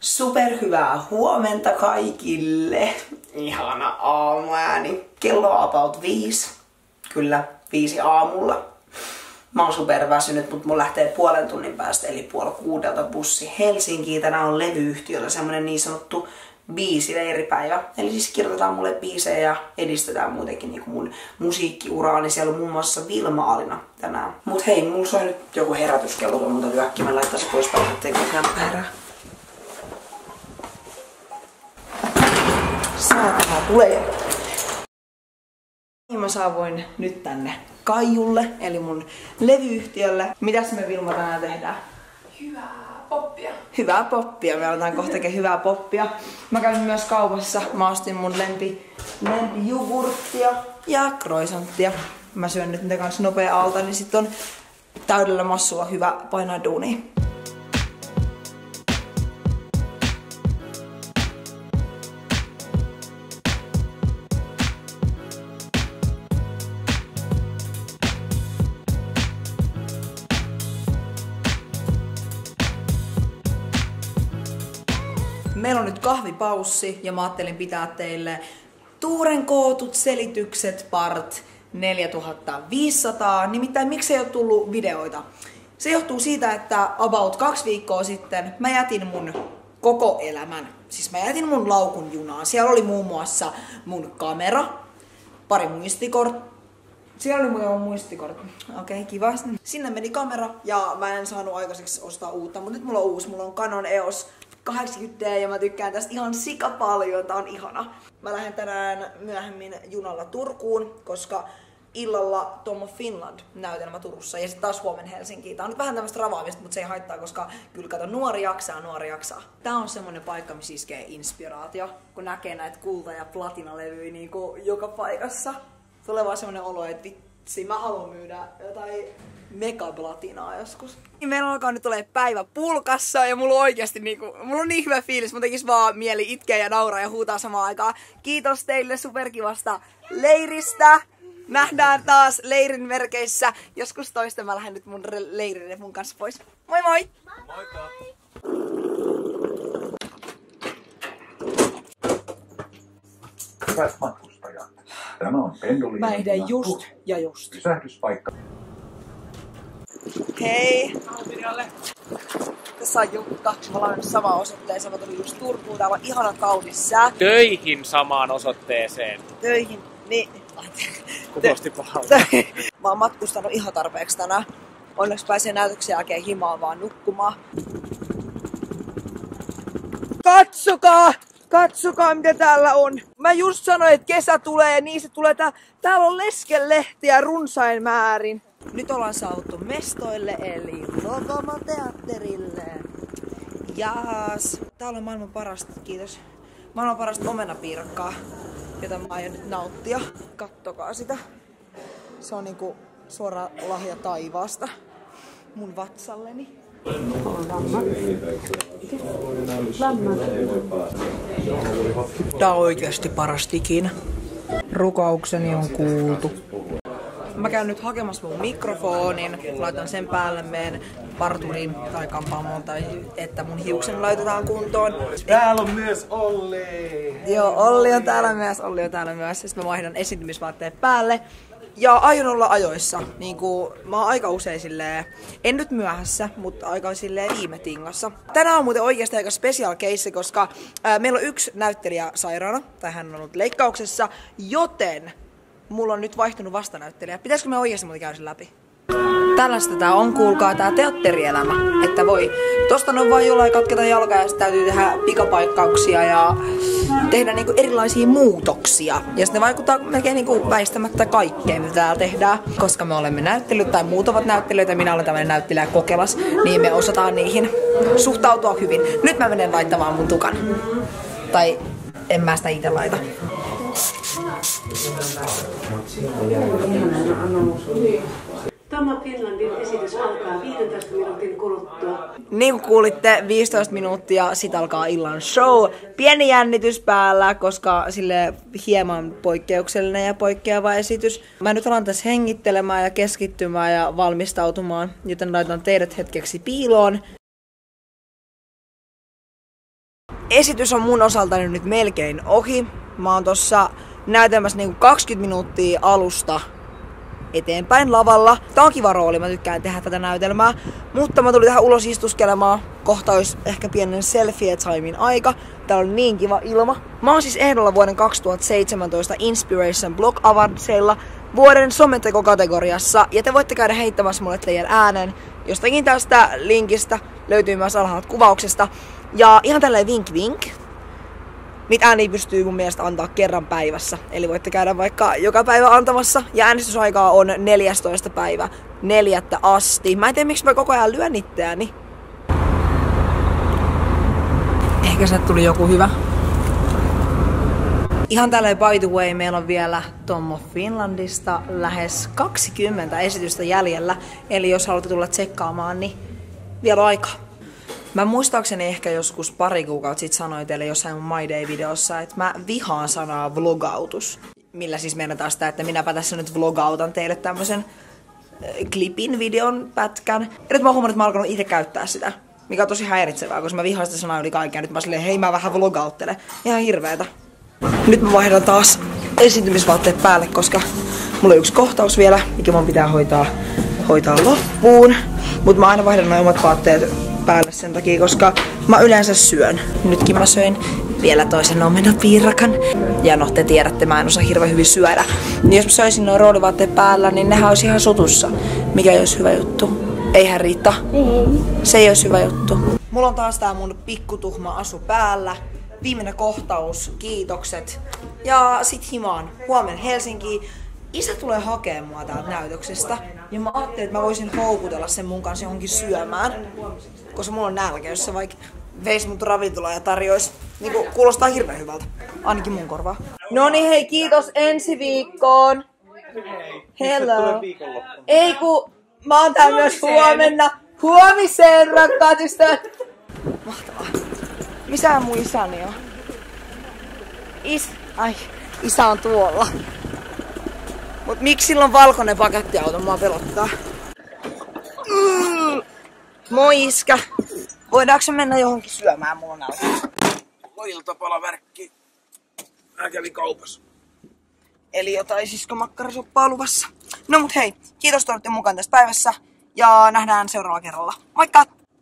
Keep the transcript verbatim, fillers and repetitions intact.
Superhyvää huomenta kaikille. Ihana aamuääni. Kello on about viisi. Kyllä, viisi aamulla. Mä oon superväsynyt, mutta mun lähtee puolen tunnin päästä, eli puoli kuudelta bussi Helsinkiin. Tänään on levyyhtiöllä semmonen niin sanottu biisileiripäivä. Eli siis kirjoitetaan mulle biisejä ja edistetään muutenkin niin mun musiikkiuraa. Niin siellä on muun muassa Vilma Alina tänään. Mut hei, mulla soi nyt joku herätyskello, kun mun täytyy äkkiä laittaa se pois päältä, ettei koko ajan herää. Saatana tulee. Mä saavuin nyt tänne Kaijulle, eli mun levyyhtiölle. Mitäs me Vilma tänään tehdään? Hyvää poppia. Hyvää poppia. Me aletaan kohta tekemään hyvää poppia. Mä kävin myös kaupassa. Mä ostin mun lempi, lempi jogurttia ja croissanttia. Mä syön nyt niitä kanssa nopea alta, niin sit on täydellä massulla hyvä painaa duunia. Meillä on nyt kahvipaussi ja mä ajattelin pitää teille Tuuren kootut selitykset part neljätuhattaviisisataa. Nimittäin miksi ei ole tullut videoita? Se johtuu siitä, että about kaksi viikkoa sitten mä jätin mun koko elämän. Siis mä jätin mun laukun junaan. Siellä oli muun muassa mun kamera, pari muistikorttia. Siellä oli muuten mun muistikortti. Okei, okay, kiva. Sinne meni kamera ja mä en saanut aikaiseksi ostaa uutta, mutta nyt mulla on uusi. Mulla on Canon E O S kahdeksankymmentä D ja mä tykkään tästä ihan sika paljon. Tää on ihana. Mä lähden tänään myöhemmin junalla Turkuun, koska illalla Tom of Finland näytelmä Turussa ja sitten taas huomenna Helsinkiin. Tää on nyt vähän tämmöstä ravaamista, mutta se ei haittaa, koska kyllä kato, nuori jaksaa, nuori jaksaa. Tää on semmonen paikka, missä iskee inspiraatio, kun näkee näitä kulta- ja platinalevyjä niinku joka paikassa. Tulee vaan semmonen olo, että vitsi, mä haluan myydä jotain megaplatinaa joskus. Meillä alkaa nyt olemaan päivä pulkassa ja mulla on oikeasti niinku, mulla on niin hyvä fiilis, mun tekis vaan mieli itkeä ja nauraa ja huutaa samaan aikaan. Kiitos teille superkivasta leiristä. Nähdään taas leirin merkeissä. Joskus toista mä lähden nyt mun leirille mun kanssa pois. Moi moi! Moikka! Hyvät matkustajat, tämä on Pendolino. Mä ehdin just ja just. Pysähdyspaikka. Hei! Tässä on Jukka. Me ollaan nyt samaan osoitteeseen. Mä tulin just Turkuun. Täällä on ihana kaunis sää. Töihin samaan osoitteeseen. Töihin. Niin. Kuulosti pahalta. Mä oon matkustanut ihan tarpeeksi tänään. Onneksi pääsee näytöksen jälkeen himaan vaan nukkumaan. Katsokaa! Katsokaa mitä täällä on. Mä just sanoin, että kesä tulee ja niin se tulee. Tää, täällä on leskelehtiä runsain määrin. Nyt ollaan saavuttu mestoille eli Rokoma-teatterille. Jaas. Täällä on maailman parasta, kiitos. Maailman parasta omenapiirakkaa, jota mä aion nyt nauttia. Kattokaa sitä. Se on niinku suora lahja taivaasta mun vatsalleni. Tää on oikeasti paras ikinä. Rukoukseni on kuultu. Mä käyn nyt hakemassa mun mikrofonin, laitan sen päälle meen parturiin tai kampaamoon tai että mun hiuksen laitetaan kuntoon. Täällä on myös Olli! Joo, Olli on täällä myös, Olli on täällä myös. Sitten mä vaihdan esiintymisvaatteet päälle. Ja aion olla ajoissa. Niin kuin, mä oon aika usein silleen, en nyt myöhässä, mutta aika silleen viime tingassa. Tänään on muuten oikeasti aika special case, koska ää, meillä on yksi näyttelijä sairaana, tai hän on ollut leikkauksessa, joten mulla on nyt vaihtunut vastanäyttelijä. Pitäisikö me oikeasti muuten käydä sen läpi? Tällaista tää on, kuulkaa, tää teatterielämä. Että voi, tosta on vaan jollain katketa jalkaa ja sit täytyy tehdä pikapaikkauksia ja tehdä niinku erilaisia muutoksia. Ja sitten vaikuttaa melkein niinku väistämättä kaikkeen, mitä täällä tehdään. Koska me olemme näyttelyt tai muut ovat näyttelyitä, minä olen tämmönen näyttelijä kokelas, niin me osataan niihin suhtautua hyvin. Nyt mä menen laittamaan mun tukan. Tai en mä sitä ite laita. Tom of Finlandin esitys alkaa viidentoista minuutin kuluttua. Niin kuin kuulitte, viisitoista minuuttia, sit alkaa illan show. Pieni jännitys päällä, koska sille hieman poikkeuksellinen ja poikkeava esitys. Mä nyt alan tässä hengittelemään ja keskittymään ja valmistautumaan, joten laitan teidät hetkeksi piiloon. esitys on mun osaltani nyt melkein ohi. Mä oon tossa näytelmässä niinku kaksikymmentä minuuttia alusta eteenpäin lavalla. Tää on kiva rooli, mä tykkään tehdä tätä näytelmää. Mutta mä tulin tähän ulos istuskelemaan. Kohta olisi ehkä pienen selfie-timein aika. Täällä on niin kiva ilma. Mä oon siis ehdolla vuoden kaksituhattaseitsemäntoista Inspiration Blog Awardsilla vuoden someteko-kategoriassa. Ja te voitte käydä heittämässä mulle teidän äänen. Jostakin tästä linkistä löytyy myös alhaalta kuvauksesta. Ja ihan tälleen vink vink. Niitä ääniä pystyy mun mielestä antaa kerran päivässä. Eli voitte käydä vaikka joka päivä antamassa. Ja äänestysaikaa on neljästoista päivä neljättä asti. Mä en tiedä miksi mä koko ajan lyön itseäni. Ehkä se tuli joku hyvä. Ihan tälleen by the way, meillä on vielä Tom of Finlandista lähes kaksikymmentä esitystä jäljellä. Eli jos haluatte tulla tsekkaamaan, niin vielä on aikaa. Mä muistaakseni ehkä joskus pari kuukautta sit sanoin teille jossain mun My Day-videossa, että mä vihaan sanaa vlogautus. Millä siis meinataan sitä, että minäpä tässä nyt vlogautan teille tämmösen äh, klipin, videon, pätkän. Ja nyt mä oon huomannut, että mä oon alkanut itse käyttää sitä. Mikä on tosi häiritsevää, koska mä vihaan sitä sanaa yli kaikkea. Nyt mä silleen, hei mä vähän vlogauttelen. Ihan hirveetä. Nyt mä vaihdan taas esiintymisvaatteet päälle, koska mulla on yksi kohtaus vielä, mikä mun pitää hoitaa, hoitaa loppuun. Mut mä aina vaihdan noin omat vaatteet päälle sen takia, koska mä yleensä syön. Nytkin mä söin vielä toisen omenapiirakan. Ja no, te tiedätte, mä en osaa hirveän hyvin syödä. Niin jos mä söisin noin roolivaatteet päällä, niin nehän olisi ihan sotussa. Mikä ei olisi hyvä juttu. Eihän Riitta? Ei. Se ei olisi hyvä juttu. Mulla on taas tää mun pikkutuhma asu päällä. Viimeinen kohtaus, kiitokset. Ja sit himaan. Huomenna Helsinkiin. Isä tulee hakemaan mua täältä näytöksestä. Ja mä ajattelin, että mä voisin houkutella sen mun kanssa johonkin syömään. Koska mulla on nälkä, jos se vaikka veisi mut ravintolaan ja tarjoisi. Niinku kuulostaa hirveän hyvältä. Ainakin mun korvaa. No niin hei, kiitos ensi viikkoon. Hello. Ei ku, mä oon täällä myös huomenna. Huomiseen, rakkaat ystävät. Mahtavaa. Missä mun isäni on? Is... Ai, isä on tuolla. Mut miksi sillä on valkoinen pakettiauto? Mua pelottaa. Mm. Moi iskä. Voidaanko mennä johonkin syömään? Mulla on nälkä. Iltapalaverkki. Mä kävin kaupassa. Eli jotain siskomakkarasoppaa luvassa. No mut hei, kiitos että olitte mukaan tässä päivässä. Ja nähdään seuraavalla kerralla. Moikka!